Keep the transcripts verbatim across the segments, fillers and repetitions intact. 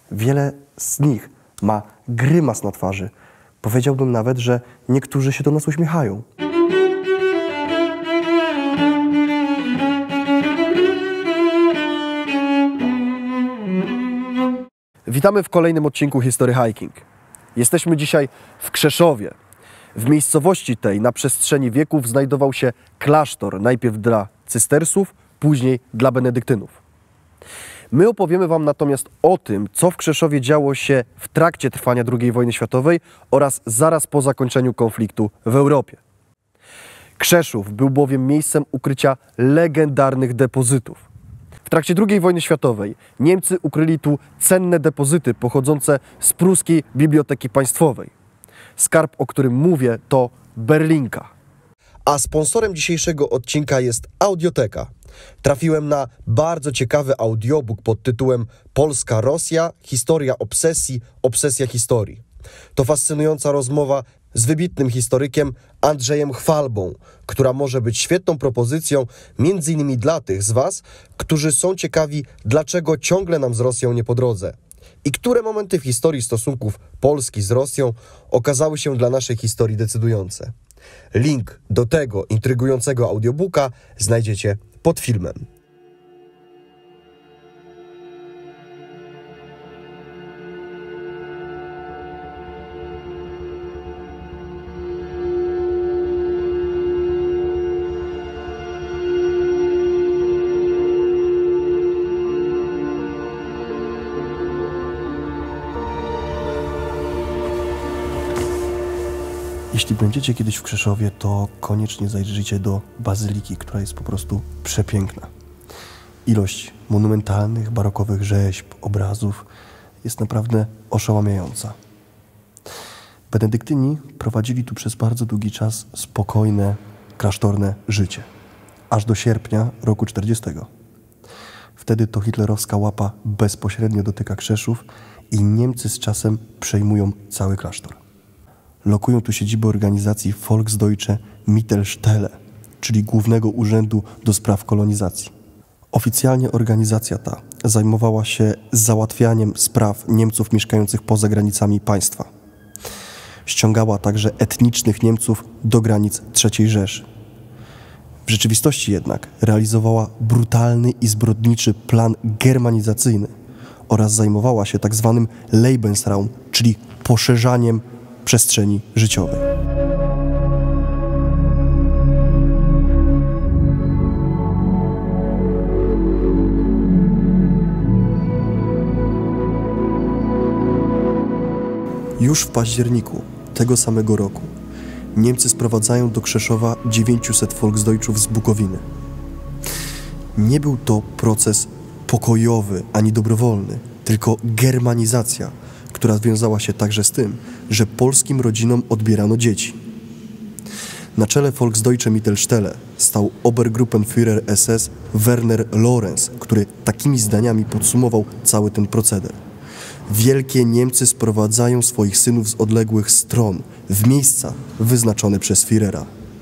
Wiele z nich ma grymas na twarzy. Powiedziałbym nawet, że niektórzy się do nas uśmiechają. Witamy w kolejnym odcinku History Hiking. Jesteśmy dzisiaj w Krzeszowie. W miejscowości tej na przestrzeni wieków znajdował się klasztor, najpierw dla cystersów, później dla benedyktynów. My opowiemy Wam natomiast o tym, co w Krzeszowie działo się w trakcie trwania drugiej wojny światowej oraz zaraz po zakończeniu konfliktu w Europie. Krzeszów był bowiem miejscem ukrycia legendarnych depozytów. W trakcie drugiej wojny światowej Niemcy ukryli tu cenne depozyty pochodzące z pruskiej Biblioteki Państwowej. Skarb, o którym mówię, to Berlinka. A sponsorem dzisiejszego odcinka jest Audioteka. Trafiłem na bardzo ciekawy audiobook pod tytułem Polska-Rosja – Historia obsesji, obsesja historii. To fascynująca rozmowa z wybitnym historykiem Andrzejem Chwalbą, która może być świetną propozycją między innymi dla tych z Was, którzy są ciekawi, dlaczego ciągle nam z Rosją nie po drodze i które momenty w historii stosunków Polski z Rosją okazały się dla naszej historii decydujące. Link do tego intrygującego audiobooka znajdziecie pod filmem. Jeśli będziecie kiedyś w Krzeszowie, to koniecznie zajrzyjcie do bazyliki, która jest po prostu przepiękna. Ilość monumentalnych, barokowych rzeźb, obrazów jest naprawdę oszałamiająca. Benedyktyni prowadzili tu przez bardzo długi czas spokojne, klasztorne życie, aż do sierpnia roku czterdziestego. Wtedy to hitlerowska łapa bezpośrednio dotyka Krzeszów i Niemcy z czasem przejmują cały klasztor. Lokują tu siedzibę organizacji Volksdeutsche Mittelstelle, czyli Głównego Urzędu do Spraw Kolonizacji. Oficjalnie organizacja ta zajmowała się załatwianiem spraw Niemców mieszkających poza granicami państwa. Ściągała także etnicznych Niemców do granic trzeciej Rzeszy. W rzeczywistości jednak realizowała brutalny i zbrodniczy plan germanizacyjny oraz zajmowała się tak zwanym Lebensraum, czyli poszerzaniem przestrzeni życiowej. Już w październiku tego samego roku Niemcy sprowadzają do Krzeszowa dziewięciuset Volksdeutschów z Bukowiny. Nie był to proces pokojowy ani dobrowolny, tylko germanizacja, która wiązała się także z tym, że polskim rodzinom odbierano dzieci. Na czele Volksdeutsche Mittelstelle stał Obergruppenführer S S Werner Lorenz, który takimi zdaniami podsumował cały ten proceder. Wielkie Niemcy sprowadzają swoich synów z odległych stron w miejsca wyznaczone przez Führera.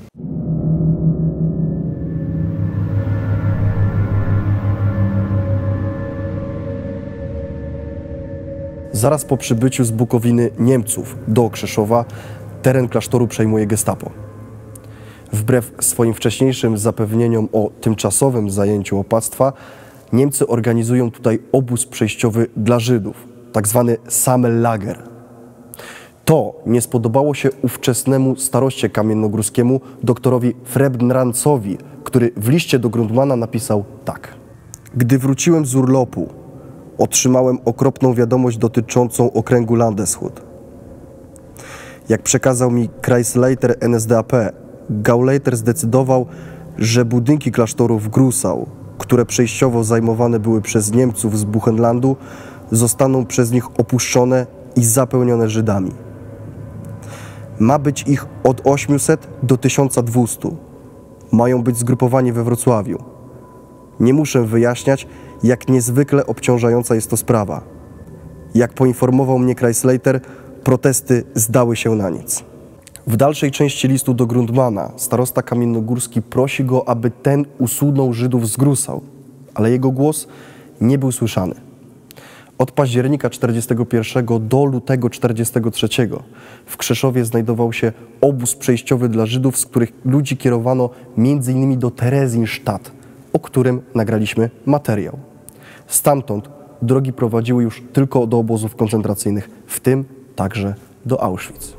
Zaraz po przybyciu z Bukowiny Niemców do Krzeszowa teren klasztoru przejmuje Gestapo. Wbrew swoim wcześniejszym zapewnieniom o tymczasowym zajęciu opactwa, Niemcy organizują tutaj obóz przejściowy dla Żydów, tak zwany Sammellager. To nie spodobało się ówczesnemu staroście kamiennogórskiemu doktorowi Frembrancowi, który w liście do Grundmana napisał tak. Gdy wróciłem z urlopu, otrzymałem okropną wiadomość dotyczącą okręgu Landeshut. Jak przekazał mi Kreisleiter N S D A P, Gauleiter zdecydował, że budynki klasztoru w Grusau, które przejściowo zajmowane były przez Niemców z Buchenlandu, zostaną przez nich opuszczone i zapełnione Żydami. Ma być ich od ośmiuset do tysiąca dwustu. Mają być zgrupowani we Wrocławiu. Nie muszę wyjaśniać, jak niezwykle obciążająca jest to sprawa. Jak poinformował mnie Kreisleiter, protesty zdały się na nic. W dalszej części listu do Grundmana starosta kamiennogórski prosi go, aby ten usunął Żydów z Grusau, ale jego głos nie był słyszany. Od października czterdziestego pierwszego do lutego czterdziestego trzeciego w Krzeszowie znajdował się obóz przejściowy dla Żydów, z których ludzi kierowano między innymi do Theresienstadt, o którym nagraliśmy materiał. Stamtąd drogi prowadziły już tylko do obozów koncentracyjnych, w tym także do Auschwitz.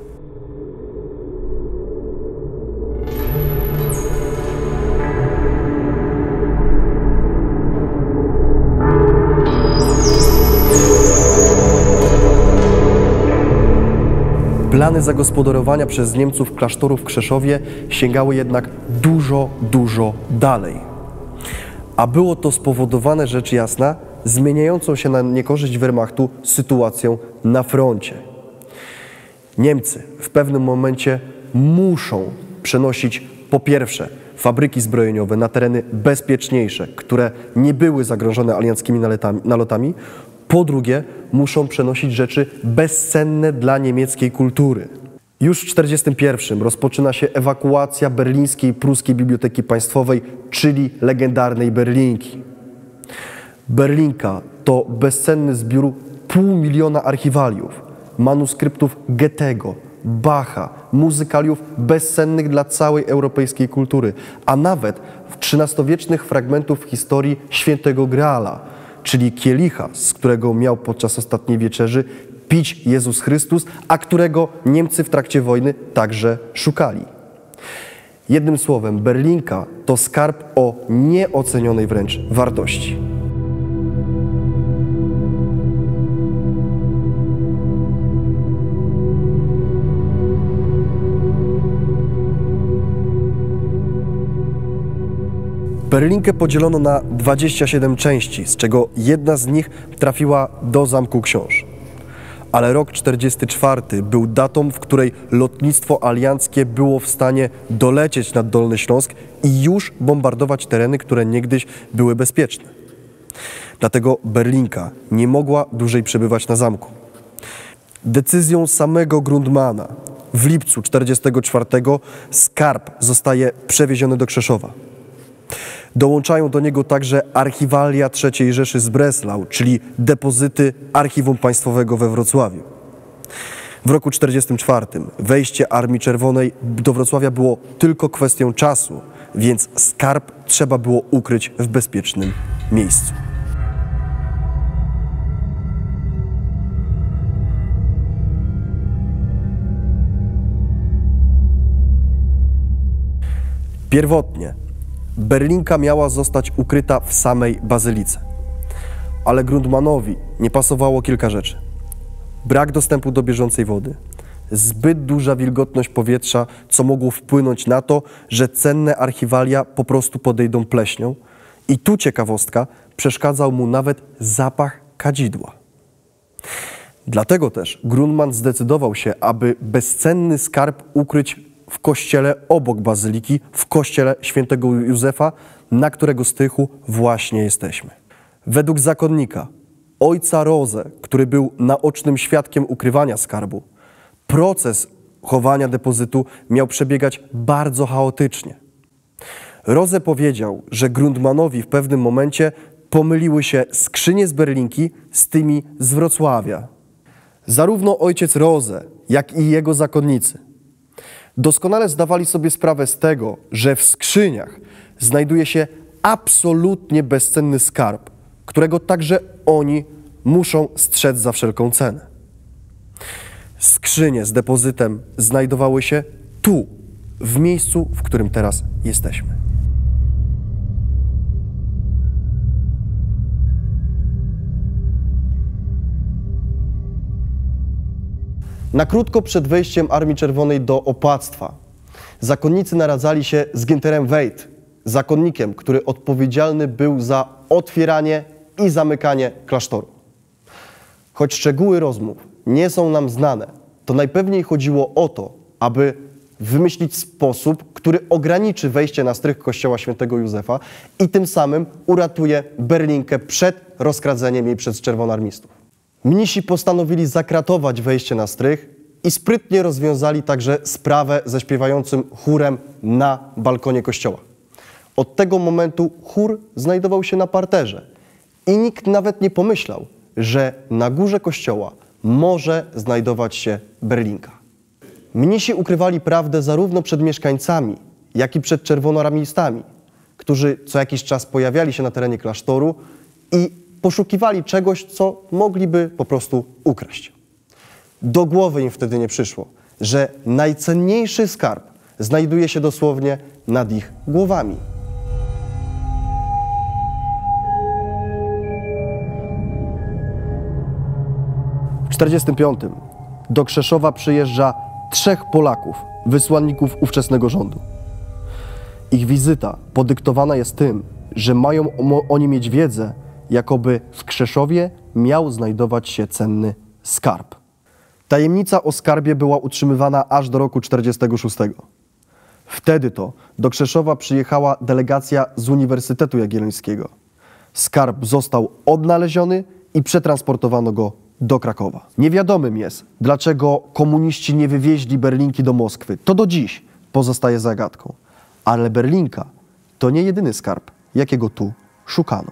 Plany zagospodarowania przez Niemców klasztoru w Krzeszowie sięgały jednak dużo, dużo dalej. A było to spowodowane, rzecz jasna, zmieniającą się na niekorzyść Wehrmachtu sytuacją na froncie. Niemcy w pewnym momencie muszą przenosić po pierwsze fabryki zbrojeniowe na tereny bezpieczniejsze, które nie były zagrożone alianckimi nalotami, nalotami. Po drugie, muszą przenosić rzeczy bezcenne dla niemieckiej kultury. Już w tysiąc dziewięćset czterdziestym pierwszym rozpoczyna się ewakuacja berlińskiej Pruskiej Biblioteki Państwowej, czyli legendarnej Berlinki. Berlinka to bezcenny zbiór pół miliona archiwaliów, manuskryptów Goethego, Bacha, muzykaliów bezcennych dla całej europejskiej kultury, a nawet trzynastowiecznych fragmentów historii Świętego Graala, czyli kielicha, z którego miał podczas ostatniej wieczerzy pić Jezus Chrystus, a którego Niemcy w trakcie wojny także szukali. Jednym słowem, Berlinka to skarb o nieocenionej wręcz wartości. Berlinkę podzielono na dwadzieścia siedem części, z czego jedna z nich trafiła do Zamku Książ. Ale rok czterdziesty czwarty był datą, w której lotnictwo alianckie było w stanie dolecieć nad Dolny Śląsk i już bombardować tereny, które niegdyś były bezpieczne. Dlatego Berlinka nie mogła dłużej przebywać na zamku. Decyzją samego Grundmana w lipcu czterdziestego czwartego skarb zostaje przewieziony do Krzeszowa. Dołączają do niego także archiwalia trzeciej Rzeszy z Breslau, czyli depozyty Archiwum Państwowego we Wrocławiu. W roku czterdziestym czwartym wejście Armii Czerwonej do Wrocławia było tylko kwestią czasu, więc skarb trzeba było ukryć w bezpiecznym miejscu. Pierwotnie Berlinka miała zostać ukryta w samej bazylice, ale Grundmanowi nie pasowało kilka rzeczy. Brak dostępu do bieżącej wody, zbyt duża wilgotność powietrza, co mogło wpłynąć na to, że cenne archiwalia po prostu podejdą pleśnią, i tu ciekawostka, przeszkadzał mu nawet zapach kadzidła. Dlatego też Grundman zdecydował się, aby bezcenny skarb ukryć w kościele obok bazyliki, w kościele świętego Józefa, na którego strychu właśnie jesteśmy. Według zakonnika, ojca Rose, który był naocznym świadkiem ukrywania skarbu, proces chowania depozytu miał przebiegać bardzo chaotycznie. Rose powiedział, że Grundmanowi w pewnym momencie pomyliły się skrzynie z Berlinki z tymi z Wrocławia. Zarówno ojciec Rose, jak i jego zakonnicy doskonale zdawali sobie sprawę z tego, że w skrzyniach znajduje się absolutnie bezcenny skarb, którego także oni muszą strzec za wszelką cenę. Skrzynie z depozytem znajdowały się tu, w miejscu, w którym teraz jesteśmy. Na krótko przed wejściem Armii Czerwonej do opactwa zakonnicy naradzali się z Günterem Weid, zakonnikiem, który odpowiedzialny był za otwieranie i zamykanie klasztoru. Choć szczegóły rozmów nie są nam znane, to najpewniej chodziło o to, aby wymyślić sposób, który ograniczy wejście na strych kościoła świętego Józefa i tym samym uratuje Berlinkę przed rozkradzeniem jej przez czerwonoarmistów. Mnisi postanowili zakratować wejście na strych i sprytnie rozwiązali także sprawę ze śpiewającym chórem na balkonie kościoła. Od tego momentu chór znajdował się na parterze i nikt nawet nie pomyślał, że na górze kościoła może znajdować się berlinka. Mnisi ukrywali prawdę zarówno przed mieszkańcami, jak i przed czerwonoarmistami, którzy co jakiś czas pojawiali się na terenie klasztoru i poszukiwali czegoś, co mogliby po prostu ukraść. Do głowy im wtedy nie przyszło, że najcenniejszy skarb znajduje się dosłownie nad ich głowami. W tysiąc dziewięćset czterdziestym piątym do Krzeszowa przyjeżdża trzech Polaków, wysłanników ówczesnego rządu. Ich wizyta podyktowana jest tym, że mają oni mieć wiedzę, jakoby w Krzeszowie miał znajdować się cenny skarb. Tajemnica o skarbie była utrzymywana aż do roku tysiąc dziewięćset czterdziestego szóstego. Wtedy to do Krzeszowa przyjechała delegacja z Uniwersytetu Jagiellońskiego. Skarb został odnaleziony i przetransportowano go do Krakowa. Niewiadomym jest, dlaczego komuniści nie wywieźli berlinki do Moskwy. To do dziś pozostaje zagadką. Ale berlinka to nie jedyny skarb, jakiego tu szukano.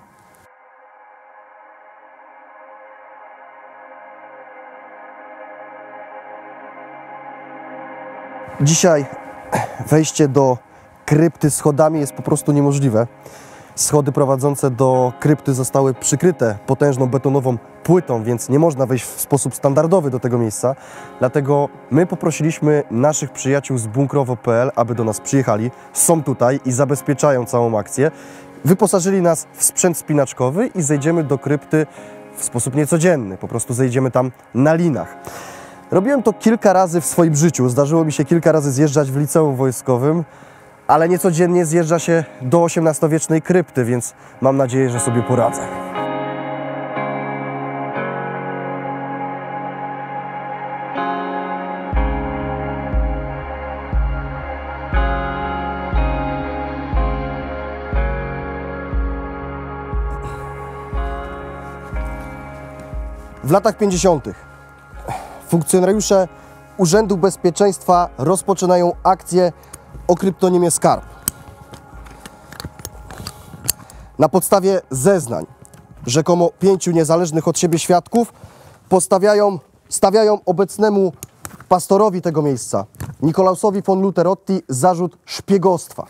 Dzisiaj wejście do krypty schodami jest po prostu niemożliwe. Schody prowadzące do krypty zostały przykryte potężną betonową płytą, więc nie można wejść w sposób standardowy do tego miejsca. Dlatego my poprosiliśmy naszych przyjaciół z bunkrowo kropka p l, aby do nas przyjechali. Są tutaj i zabezpieczają całą akcję. Wyposażyli nas w sprzęt spinaczkowy i zejdziemy do krypty w sposób niecodzienny. Po prostu zejdziemy tam na linach. Robiłem to kilka razy w swoim życiu. Zdarzyło mi się kilka razy zjeżdżać w liceum wojskowym, ale niecodziennie zjeżdża się do osiemnastowiecznej krypty, więc mam nadzieję, że sobie poradzę. W latach pięćdziesiątych funkcjonariusze Urzędu Bezpieczeństwa rozpoczynają akcję o kryptonimie Skarb. Na podstawie zeznań rzekomo pięciu niezależnych od siebie świadków postawiają, stawiają obecnemu pastorowi tego miejsca, Nikolausowi von Luterotti, zarzut szpiegostwa.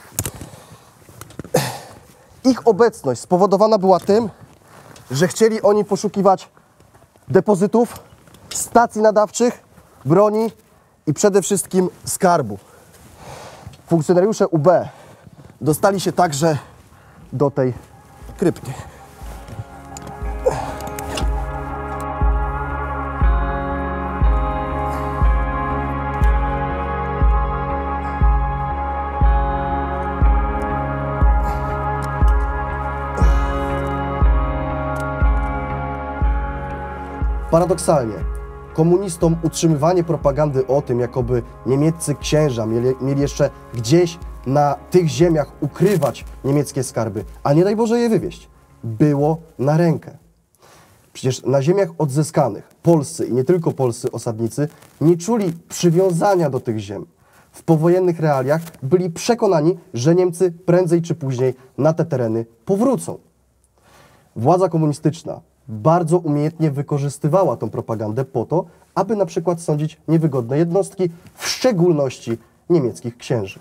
Ich obecność spowodowana była tym, że chcieli oni poszukiwać depozytów, stacji nadawczych, broni i przede wszystkim skarbu. Funkcjonariusze U B dostali się także do tej krypty. Paradoksalnie, komunistom utrzymywanie propagandy o tym, jakoby niemieccy księża mieli, mieli jeszcze gdzieś na tych ziemiach ukrywać niemieckie skarby, a nie daj Boże je wywieźć, było na rękę. Przecież na ziemiach odzyskanych polscy i nie tylko polscy osadnicy nie czuli przywiązania do tych ziem. W powojennych realiach byli przekonani, że Niemcy prędzej czy później na te tereny powrócą. Władza komunistyczna bardzo umiejętnie wykorzystywała tą propagandę po to, aby na przykład sądzić niewygodne jednostki, w szczególności niemieckich księży.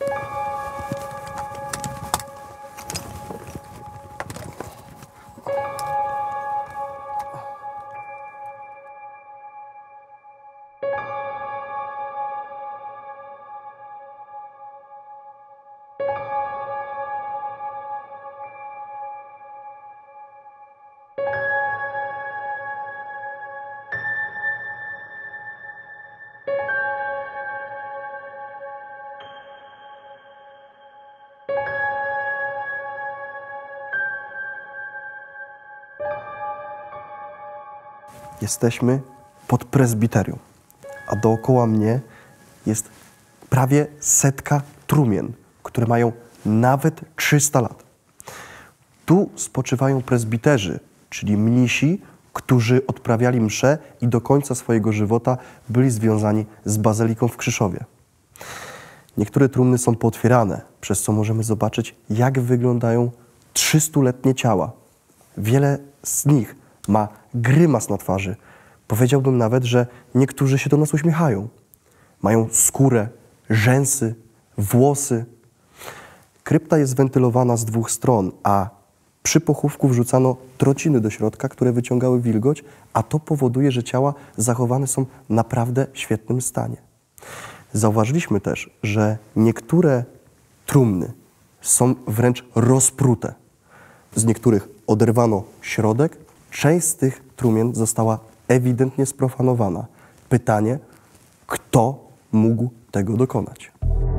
Jesteśmy pod prezbiterium, a dookoła mnie jest prawie setka trumien, które mają nawet trzysta lat. Tu spoczywają prezbiterzy, czyli mnisi, którzy odprawiali msze i do końca swojego żywota byli związani z bazyliką w Krzeszowie. Niektóre trumny są pootwierane, przez co możemy zobaczyć, jak wyglądają trzystuletnie ciała. Wiele z nich ma grymas na twarzy. Powiedziałbym nawet, że niektórzy się do nas uśmiechają. Mają skórę, rzęsy, włosy. Krypta jest wentylowana z dwóch stron, a przy pochówku wrzucano trociny do środka, które wyciągały wilgoć, a to powoduje, że ciała zachowane są w naprawdę świetnym stanie. Zauważyliśmy też, że niektóre trumny są wręcz rozprute. Z niektórych oderwano środek, część z tych trumien została ewidentnie sprofanowana. Pytanie, kto mógł tego dokonać?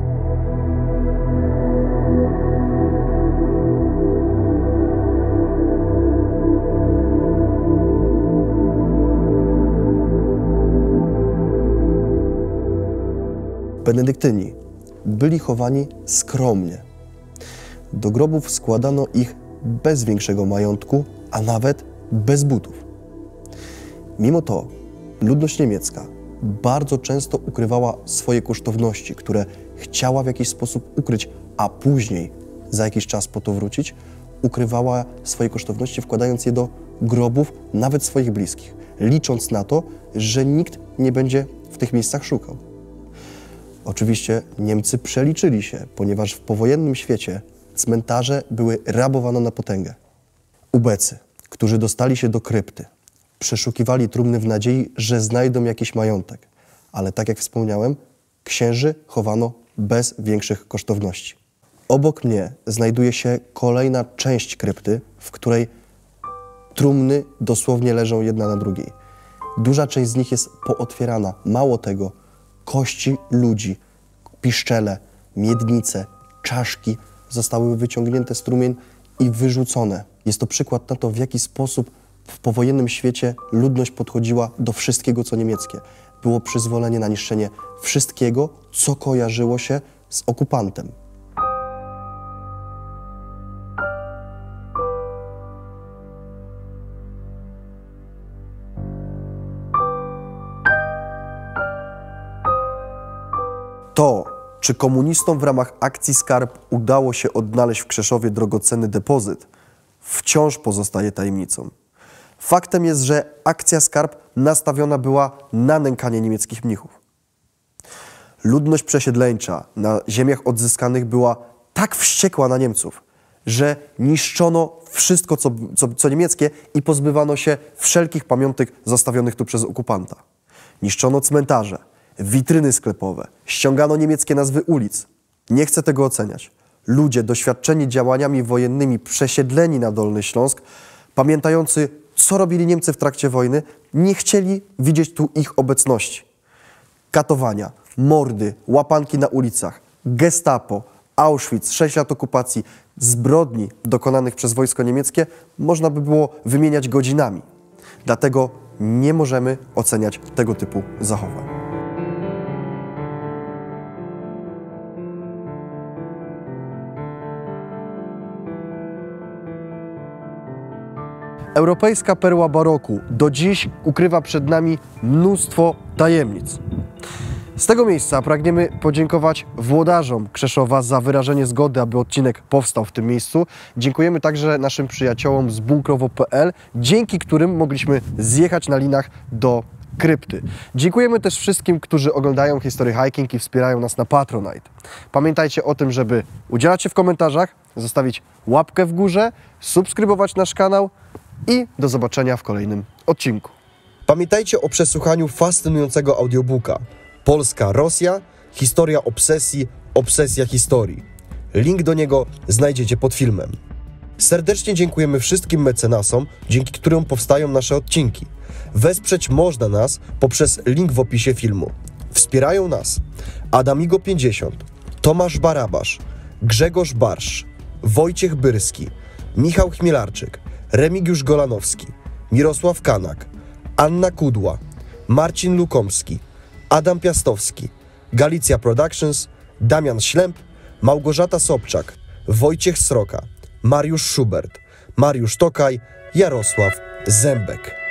Benedyktyni byli chowani skromnie. Do grobów składano ich bez większego majątku, a nawet bez butów. Mimo to ludność niemiecka bardzo często ukrywała swoje kosztowności, które chciała w jakiś sposób ukryć, a później, za jakiś czas po to wrócić, ukrywała swoje kosztowności, wkładając je do grobów nawet swoich bliskich, licząc na to, że nikt nie będzie w tych miejscach szukał. Oczywiście Niemcy przeliczyli się, ponieważ w powojennym świecie cmentarze były rabowane na potęgę. Ubecy, którzy dostali się do krypty, przeszukiwali trumny w nadziei, że znajdą jakiś majątek. Ale tak jak wspomniałem, księży chowano bez większych kosztowności. Obok mnie znajduje się kolejna część krypty, w której trumny dosłownie leżą jedna na drugiej. Duża część z nich jest pootwierana. Mało tego, kości ludzi, piszczele, miednice, czaszki zostały wyciągnięte z trumien i wyrzucone. Jest to przykład na to, w jaki sposób w powojennym świecie ludność podchodziła do wszystkiego, co niemieckie. Było przyzwolenie na niszczenie wszystkiego, co kojarzyło się z okupantem. To, czy komunistom w ramach akcji Skarb udało się odnaleźć w Krzeszowie drogocenny depozyt, wciąż pozostaje tajemnicą. Faktem jest, że akcja Skarb nastawiona była na nękanie niemieckich mnichów. Ludność przesiedleńcza na ziemiach odzyskanych była tak wściekła na Niemców, że niszczono wszystko, co, co, co niemieckie i pozbywano się wszelkich pamiątek zostawionych tu przez okupanta. Niszczono cmentarze, witryny sklepowe, ściągano niemieckie nazwy ulic. Nie chcę tego oceniać. Ludzie doświadczeni działaniami wojennymi, przesiedleni na Dolny Śląsk, pamiętający, co robili Niemcy w trakcie wojny, nie chcieli widzieć tu ich obecności. Katowania, mordy, łapanki na ulicach, gestapo, Auschwitz, sześć lat okupacji, zbrodni dokonanych przez wojsko niemieckie można by było wymieniać godzinami. Dlatego nie możemy oceniać tego typu zachowań. Europejska perła baroku do dziś ukrywa przed nami mnóstwo tajemnic. Z tego miejsca pragniemy podziękować włodarzom Krzeszowa za wyrażenie zgody, aby odcinek powstał w tym miejscu. Dziękujemy także naszym przyjaciołom z bunkrowo kropka p l, dzięki którym mogliśmy zjechać na linach do krypty. Dziękujemy też wszystkim, którzy oglądają History Hiking i wspierają nas na Patronite. Pamiętajcie o tym, żeby udzielać się w komentarzach, zostawić łapkę w górze, subskrybować nasz kanał i do zobaczenia w kolejnym odcinku. Pamiętajcie o przesłuchaniu fascynującego audiobooka Polska-Rosja, historia obsesji, obsesja historii. Link do niego znajdziecie pod filmem. Serdecznie dziękujemy wszystkim mecenasom, dzięki którym powstają nasze odcinki. Wesprzeć można nas poprzez link w opisie filmu. Wspierają nas Adamigo pięćdziesiąt, Tomasz Barabasz, Grzegorz Barsz, Wojciech Byrski, Michał Chmielarczyk, Remigiusz Golanowski, Mirosław Kanak, Anna Kudła, Marcin Lukomski, Adam Piastowski, Galicja Productions, Damian Ślemp, Małgorzata Sobczak, Wojciech Sroka, Mariusz Schubert, Mariusz Tokaj, Jarosław Zębek.